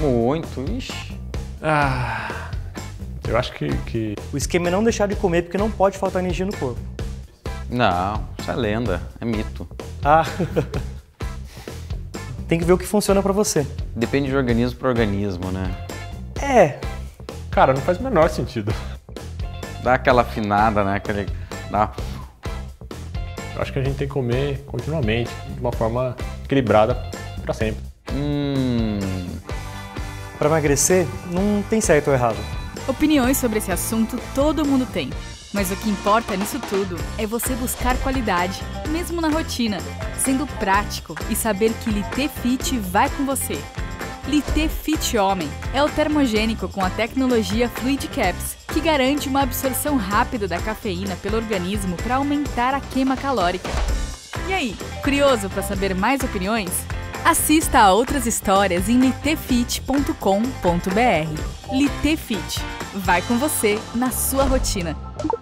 Muito, ixi. Eu acho que... O esquema é não deixar de comer porque não pode faltar energia no corpo. Não, isso é lenda, é mito. Tem que ver o que funciona pra você. Depende de organismo para organismo, né? Cara, não faz o menor sentido. Dá aquela afinada, né? Eu acho que a gente tem que comer continuamente, de uma forma equilibrada pra sempre. Pra emagrecer, não tem certo ou errado. Opiniões sobre esse assunto todo mundo tem. Mas o que importa nisso tudo é você buscar qualidade, mesmo na rotina, sendo prático e saber que Lité Fit vai com você. Lité Fit Homem é o termogênico com a tecnologia Fluid Caps, que garante uma absorção rápida da cafeína pelo organismo para aumentar a queima calórica. E aí, curioso para saber mais opiniões? Assista a outras histórias em littefit.com.br. Lité Fit vai com você na sua rotina.